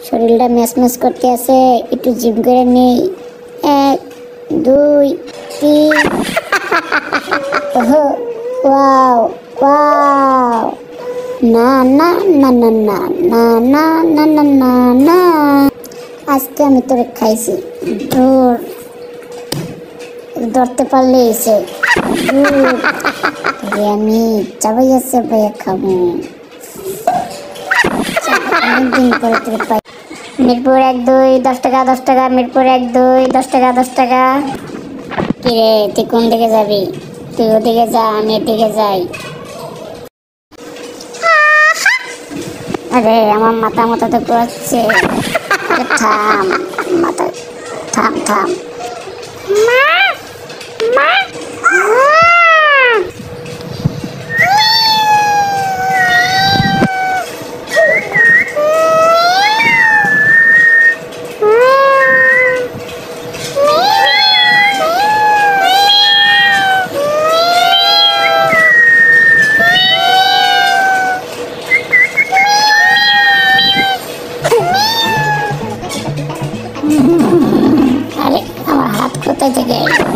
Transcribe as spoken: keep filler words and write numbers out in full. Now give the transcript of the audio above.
শরীরটা ম্যাচম্যাচ করতে আছে, একটু জিম করে নেই। এক দুই তিন। ওহো, ওয়াও ওয়াও। না না না না না না না না না না না, আজকে আমি তোরে খাইছি। ধর, ধরতে পারলে এসে আমি চাবাইয়া চাবাইয়া খাবো। অনেকদিন পরে তোর পাই। মিরপুর এক দুই দশ টাকা দশ টাকা। মিরপুর এক দুই দশ টাকা দশ টাকা। কিরে তুই কোন দিকে যাবি? তুই ওদিকে যা, আমি এদিকে যাই। আরে আমার মাথা মাথা তো ঘুরাচ্ছে। থাম মাথা, থাম থাম। মা মা আরে আমার হাত কোথায় থেকে এলো?